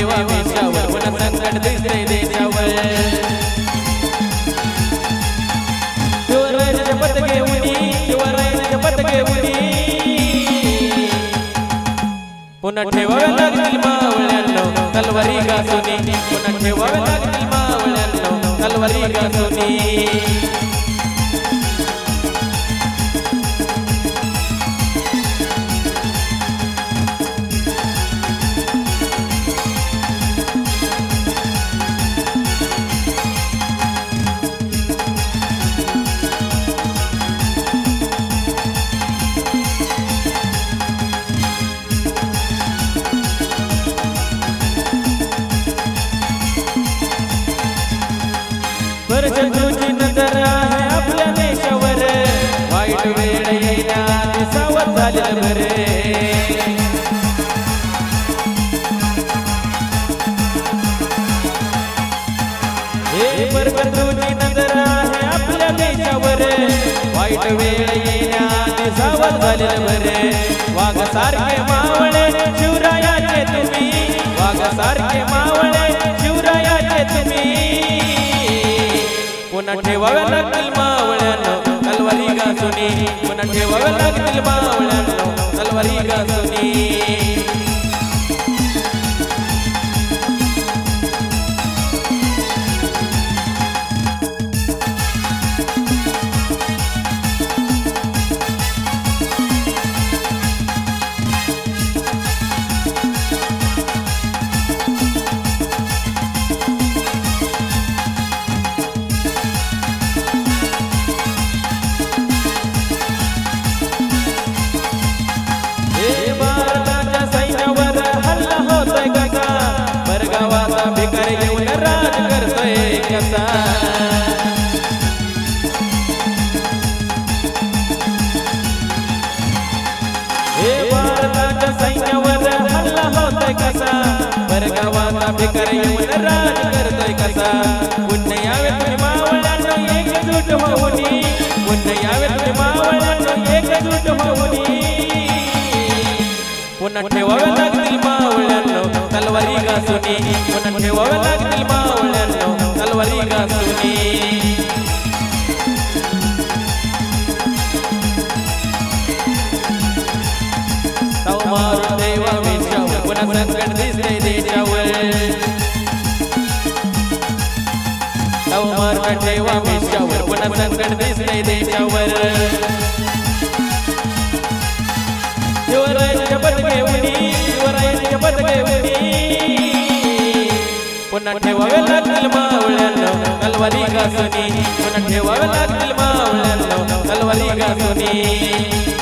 ठेवा वेशावर पुन्हा संकट दिसते देशावर शिवरायाची शपथ घेऊन शिवरायाची शपथ घेऊन पुन्हा ठेवाव्या लागतील मावळ्यांनो तलवारी घासूनी पुन्हा ठेवाव्या लागतील मावळ्यांनो तलवारी घासूनी शत्रूची नजर आहे आपल्या देशावर वाईट वेळ येण्यात सावध झालेलं बरे हे शत्रूची नजर आहे आपल्या देशावर वाईट वेळ येण्यात सावध झालेलं बरे वाघासारखे मावळे शिवरायाचे तुम्ही वाघासारखे मावळे शिवरायाचे तुम्ही पुन्हा ठेवाव्या लागतील मावळ्यांनो तलवारी घासूनी पुन्हा ठेवाव्या लागतील मावळ्यांनो तलवारी घासूनी भिकारी येऊन राज करतोय कसा हे भारताच्या सैन्यावर हल्ला होतोय कसा परगावाचा भिकारी येऊन राज करतोय कसा पुण्य यावे तुम्ही मावळ्यांनो एकजूट होऊनी पुण्य यावे तुम्ही मावळ्यांनो एकजूट होऊनी पुन्हा ठेवाव्या लागतील मावळ्यांनो तलवारी घासूनी पुन्हा ठेवाव्या लागतील मावळ्यांनो तलवारी घासूनी तव मारून ठेवा वेशावर पुन्हा संकट दिसते देशावर तव मारून ठेवा वेशावर पुन्हा संकट दिसते देशावर शिवरायाची शपथ घेऊन शिवरायाची शपथ घेऊन पुन्हा ठेवाव्या लागतील मावळ्यांनो तलवारी घासूनी पुन्हा ठेवाव्या लागतील मावळ्यांनो तलवारी घासूनी